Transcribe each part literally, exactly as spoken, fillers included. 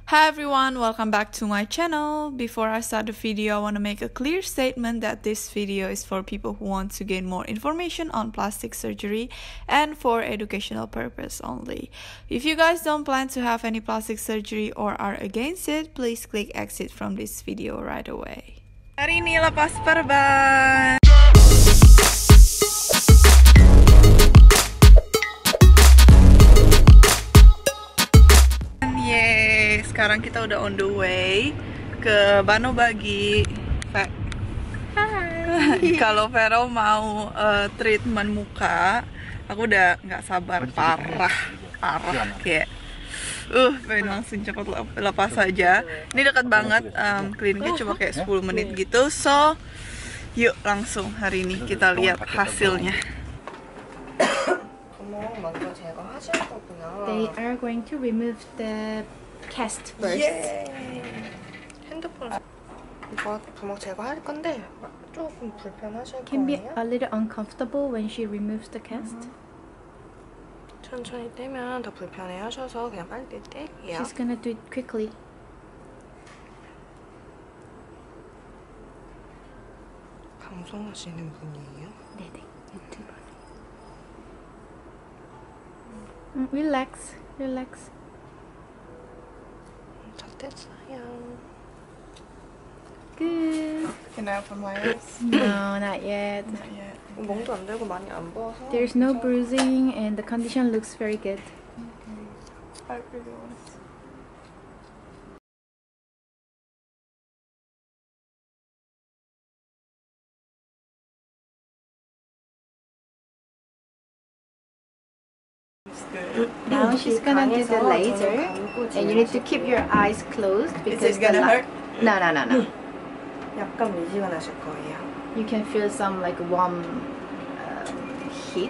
Hi everyone, welcome back to my channel. Before I start the video, I want to make a clear statement that this video is for people who want to gain more information on plastic surgery and for educational purpose only. If you guys don't plan to have any plastic surgery or are against it, please click exit from this video right away. Hari ini lepas perban. Yeay, sekarang kita udah on the way ke Banobagi. Hai. Kalau Vero mau uh, treatment muka, aku udah nggak sabar, parah, parah kayak. Uh, pengen langsung cepet lepas saja. Ini dekat banget, um, kliniknya cuma kayak sepuluh menit gitu. So, yuk langsung hari ini kita lihat hasilnya. They are going to remove the cast first. 핸드폰 이거 부먹 제거할 건데 조금 불편하실 Can be 거예요. a little uncomfortable when she removes the cast. 천천히 떼면 더 불편해하셔서 그냥 빨리 떼게요. She's gonna do it quickly. 방송하시는 분이에요? 네네, 유튜버. Mm, relax, relax. 다 뗐어요. Good. Can I open my eyes? No, not yet. Not yet. 멍도 안 들고 많이 안 부어서. There's no bruising and the condition looks very good. I really want to. Now she's gonna do the laser, and you need to keep your eyes closed because Is it gonna the hurt? No, no, no, no. 약간 미지근하실 거예요. You can feel some like warm uh, heat.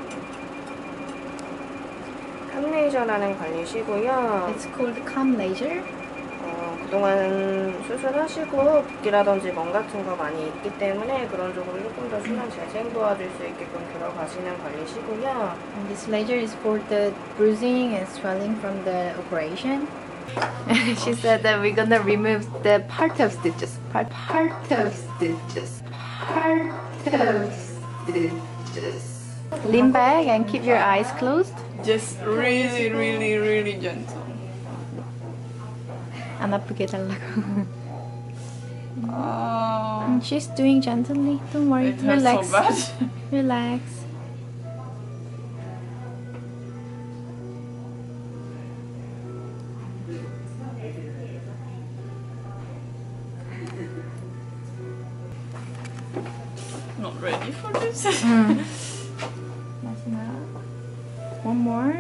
캄레이저라는 관리시고요. It's called calm laser. 어, 그동안 수술하시고 붓기라든지 멍 같은 거 많이 있기 때문에 그런 쪽으로 조금 더 순한 재생 도와줄 수 있게끔 들어가시는 관리시고요. And this laser is for the bruising and swelling from the operation. She said that we're gonna remove the part of stitches. Part, part of stitches. Part of stitches. Lean back and keep your eyes closed. Just really, really, really gentle. 안 아프게 해달라고. Oh, And she's doing gently. Don't worry. it hurts Relax. so bad. Relax. Not ready for this. Mm. One more.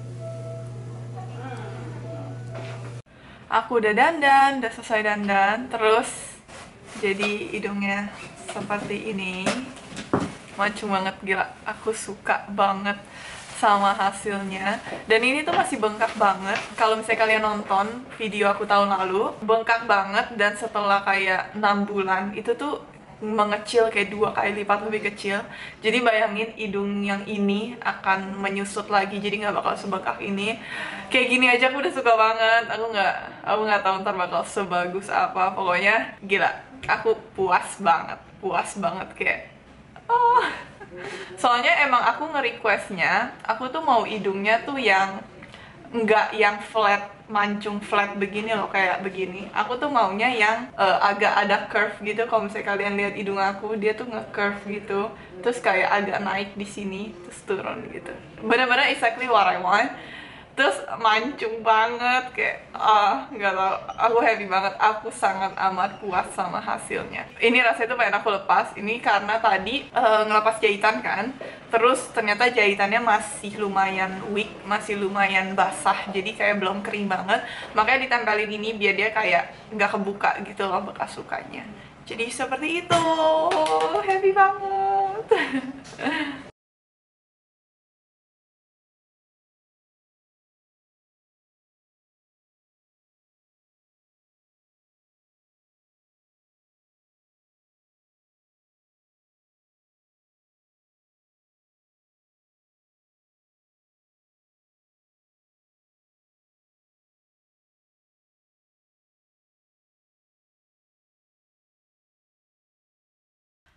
Aku udah dandan, udah selesai dandan, terus jadi hidungnya seperti ini. Mancung banget, gila. Aku suka banget sama hasilnya. Dan ini tuh masih bengkak banget. Kalau misalnya kalian nonton video aku tahun lalu, bengkak banget dan setelah kayak enam bulan itu tuh mengecil kayak dua kali lipat lebih kecil. Jadi bayangin hidung yang ini akan menyusut lagi, jadi nggak bakal sebengkak ini. Kayak gini aja aku udah suka banget. Aku nggak, aku nggak tahu ntar bakal sebagus apa. Pokoknya gila, aku puas banget, puas banget kayak. Oh. Soalnya emang aku nge-requestnya, aku tuh mau hidungnya tuh yang nggak yang flat, mancung flat begini loh, kayak begini. Aku tuh maunya yang uh, agak ada curve gitu. Kalau misalnya kalian lihat hidung aku, dia tuh nge-curve gitu, terus kayak agak naik di sini, terus turun gitu. Bener-bener exactly what I want. Terus mancung banget, kayak ah nggak tau, aku happy banget. Aku sangat amat puas sama hasilnya. Ini rasanya tuh pengen aku lepas. Ini karena tadi uh, ngelepas jahitan kan, terus ternyata jahitannya masih lumayan weak, masih lumayan basah, jadi kayak belum kering banget. Makanya ditempelin ini biar dia kayak nggak kebuka gitu loh bekas lukanya. Jadi seperti itu, happy banget.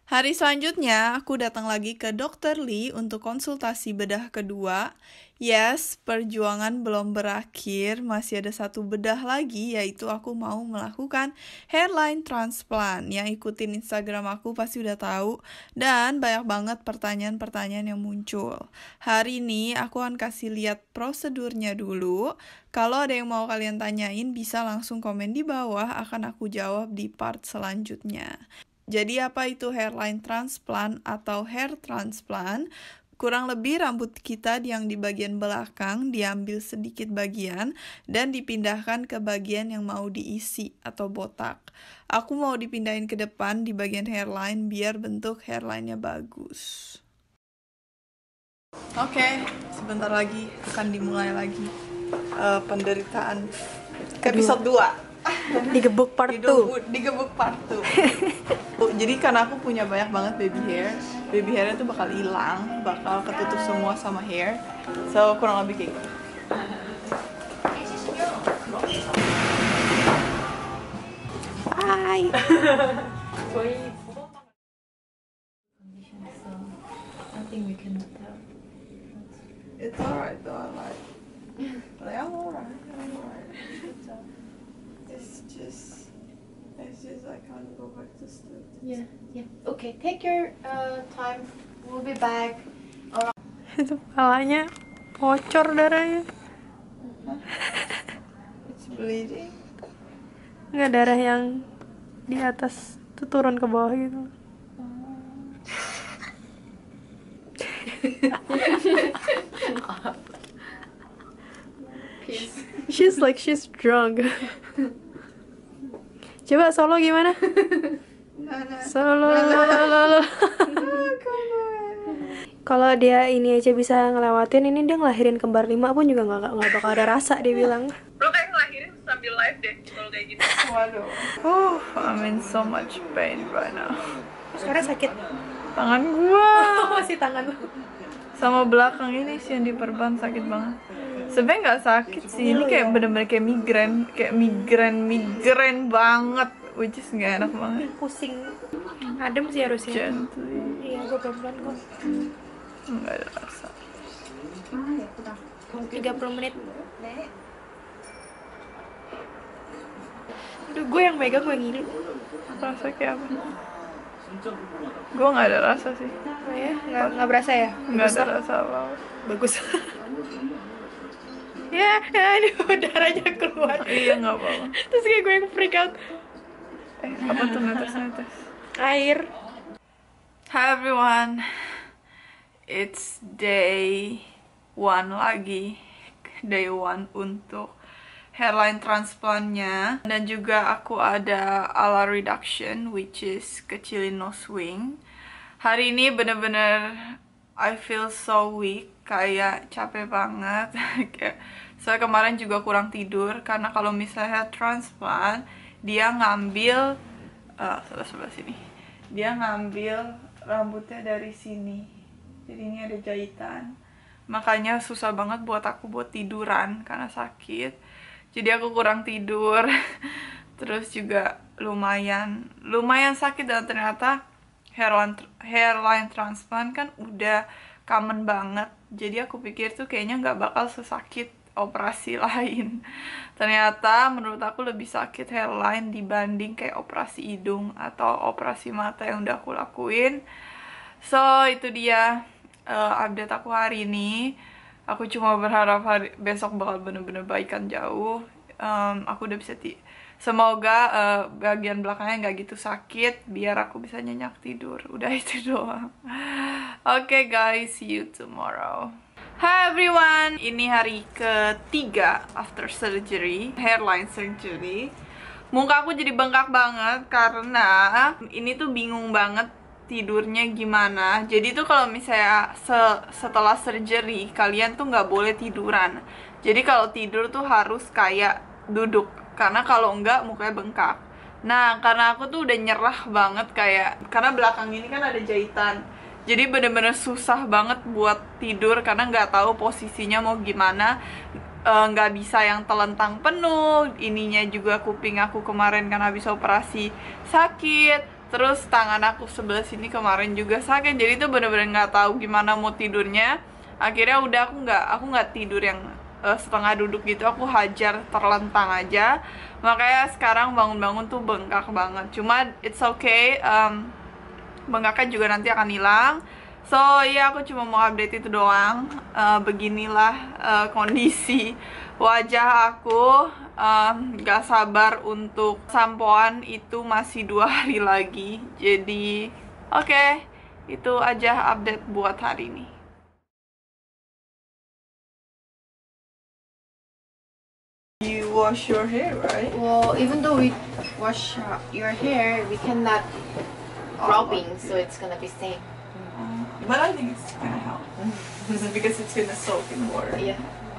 Hari selanjutnya, aku datang lagi ke dokter Lee untuk konsultasi bedah kedua. Yes, perjuangan belum berakhir, masih ada satu bedah lagi, yaitu aku mau melakukan hairline transplant. Yang ikutin Instagram aku pasti udah tahu, dan banyak banget pertanyaan-pertanyaan yang muncul. Hari ini aku akan kasih lihat prosedurnya dulu. Kalau ada yang mau kalian tanyain, bisa langsung komen di bawah, akan aku jawab di part selanjutnya. Jadi apa itu hairline transplant atau hair transplant? Kurang lebih rambut kita yang di bagian belakang diambil sedikit bagian dan dipindahkan ke bagian yang mau diisi atau botak. Aku mau dipindahin ke depan di bagian hairline biar bentuk hairline-nya bagus. Oke, okay, sebentar lagi akan dimulai lagi uh, penderitaan episode dua. Digebuk part two. Digebuk part two. Jadi karena aku punya banyak banget baby hair, baby hairnya tuh bakal hilang, bakal ketutup semua sama hair. So kurang lebih kayak gitu. Bye. It's alright though, I like. Like I'm alright, I'm alright. It's just, it's just I can't go back to sleep. Yeah, yeah. Okay, take your uh, time. We'll be back. Itu kepalanya bocor darahnya. It's bleeding. Nggak, darah yang di atas tuh turun ke bawah gitu. She's like she's drunk. Coba solo gimana? Solo. Kalau dia ini aja bisa ngelewatin ini, dia ngelahirin kembar lima pun juga nggak nggak bakal ada rasa, dia bilang. Lo kayak ngelahirin sambil live deh kalau kayak gitu. Waduh. Oh, I'm in so much pain right now. Sekarang sakit. Tangan gua. Masih tangan lu. Sama belakang ini sih yang diperban sakit banget. Sebenarnya nggak sakit sih, ini kayak bener-bener kayak migrain, kayak migrain, migrain banget, which is nggak enak banget. Pusing. Adem sih harusnya. Gently. Iya, gue pelan-pelan kok. Nggak ada rasa. tiga puluh menit. Aduh, gue yang megang, gue ngilu. Rasa kayak apa? Gue nggak ada rasa sih. Oh ya? Nggak, nggak berasa ya? Nggak ada rasa apa-apa. Bagus. Ya, aduh, darahnya keluar. Iya, nggak apa-apa. Terus kayak gue yang freak out. Eh, apa tuh netes-netes? Air. Hi everyone, it's day one lagi, day one untuk hairline transplantnya, dan juga aku ada ala reduction, which is kecilin nose wing. Hari ini bener-bener I feel so weak, kayak capek banget. Saya kemarin juga kurang tidur karena kalau misalnya transplant dia ngambil uh, sebelah sebelah sini, dia ngambil rambutnya dari sini, jadi ini ada jahitan, makanya susah banget buat aku buat tiduran karena sakit. Jadi aku kurang tidur. Terus juga lumayan lumayan sakit, dan ternyata hairline hairline transplant kan udah common banget, jadi aku pikir tuh kayaknya nggak bakal sesakit operasi lain. Ternyata menurut aku lebih sakit hairline dibanding kayak operasi hidung atau operasi mata yang udah aku lakuin. So itu dia uh, update aku hari ini. Aku cuma berharap hari besok bakal bener-bener baikan jauh. um, Aku udah bisa ti semoga uh, bagian belakangnya nggak gitu sakit, biar aku bisa nyenyak tidur. Udah itu doang. Oke okay, guys, see you tomorrow. Hi everyone, ini hari ketiga after surgery, hairline surgery. Muka aku jadi bengkak banget karena ini tuh bingung banget tidurnya gimana. Jadi tuh kalau misalnya se setelah surgery kalian tuh nggak boleh tiduran. Jadi kalau tidur tuh harus kayak duduk, karena kalau enggak mukanya bengkak. Nah karena aku tuh udah nyerah banget, kayak karena belakang ini kan ada jahitan. Jadi bener-bener susah banget buat tidur karena nggak tahu posisinya mau gimana, nggak e, bisa yang telentang penuh. Ininya juga kuping aku kemarin kan habis operasi sakit, Terus tangan aku sebelah sini kemarin juga sakit, jadi tuh bener-bener nggak tahu gimana mau tidurnya. Akhirnya udah aku nggak aku nggak tidur yang uh, setengah duduk gitu, aku hajar terlentang aja. Makanya sekarang bangun-bangun tuh bengkak banget. Cuma it's okay, um, bengkaknya juga nanti akan hilang. So ya, aku cuma mau update itu doang. Uh, beginilah uh, kondisi wajah aku. Um, gak sabar untuk sampoan, itu masih dua hari lagi. Jadi oke, okay, itu aja update buat hari ini. You wash your hair, right? Well, even though we wash uh, your hair, we cannot rubbing, so it's gonna be same. But I think it's gonna help because it's gonna soak in water. Yeah.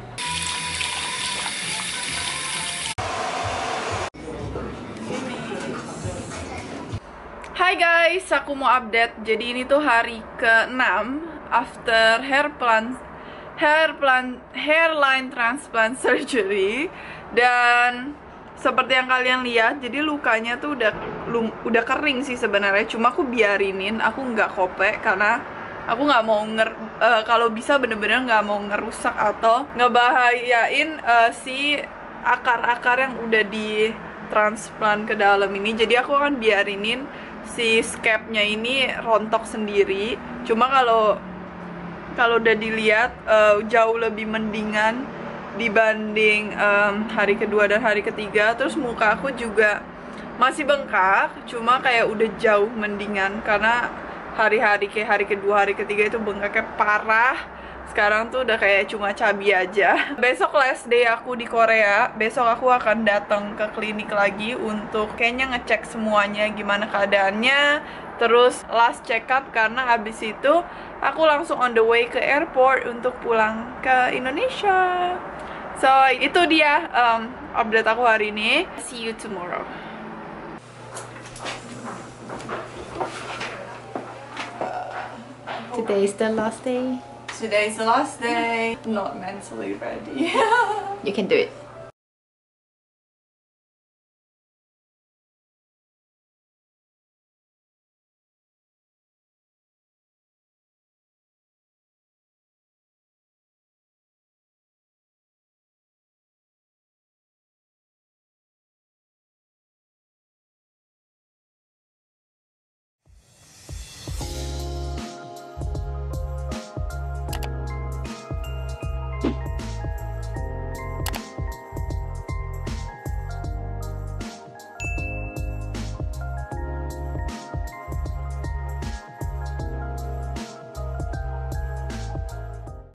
Hai guys, aku mau update. Jadi ini tuh hari ke enam after hair plant hair plant hairline transplant surgery. Dan seperti yang kalian lihat, jadi lukanya tuh udah lum, udah kering sih sebenarnya. Cuma aku biarinin, aku nggak kopek karena aku nggak mau nger uh, kalau bisa bener-bener nggak mau ngerusak atau ngebahayain uh, si akar-akar yang udah di transplant ke dalam ini. Jadi aku akan biarinin si scalp-nya ini rontok sendiri. Cuma kalau kalau udah dilihat uh, jauh lebih mendingan dibanding um, hari kedua dan hari ketiga. Terus muka aku juga masih bengkak, cuma kayak udah jauh mendingan karena hari-hari kayak hari kedua, hari ketiga itu bengkaknya parah. Sekarang tuh udah kayak cuma cabi aja. Besok last day aku di Korea. Besok aku akan datang ke klinik lagi untuk kayaknya ngecek semuanya gimana keadaannya. Terus last check up karena abis itu aku langsung on the way ke airport untuk pulang ke Indonesia. So itu dia um, update aku hari ini. See you tomorrow. Today is the last day. Today's the last day. Not mentally ready. You can do it.